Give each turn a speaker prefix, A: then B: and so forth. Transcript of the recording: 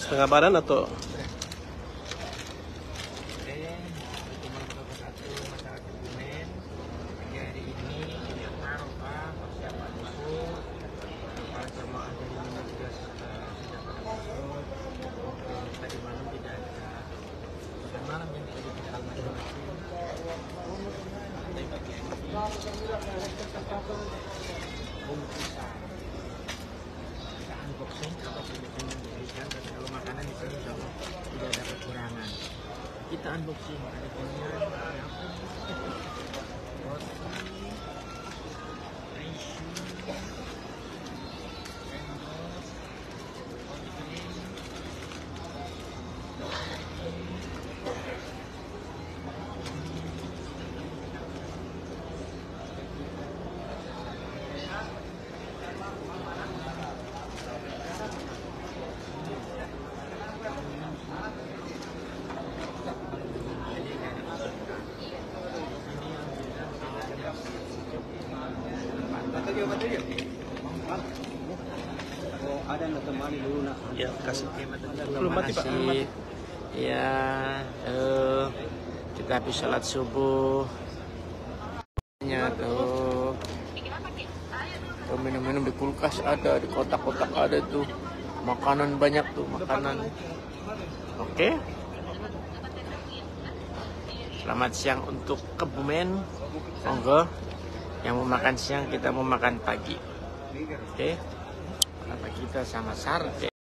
A: Setengah badan atau?
B: Unboxing apa yang diberikan, dan kalau makanan di sini insya Allah tidak ada kekurangan. Kita unboxing ada pilihan roti, tisu,
C: ada yang temani dulu nak.
A: Ya, kasih.
B: Belum mati Pak. Ya, kita habis sholat subuh. Tuh, minum-minum di kulkas ada, di kotak-kotak ada tuh. Makanan banyak tuh, makanan. Oke. Selamat siang untuk Kebumen. Monggo. Yang mau makan siang, kita mau makan pagi. Oke. Apa kita sama Sarte.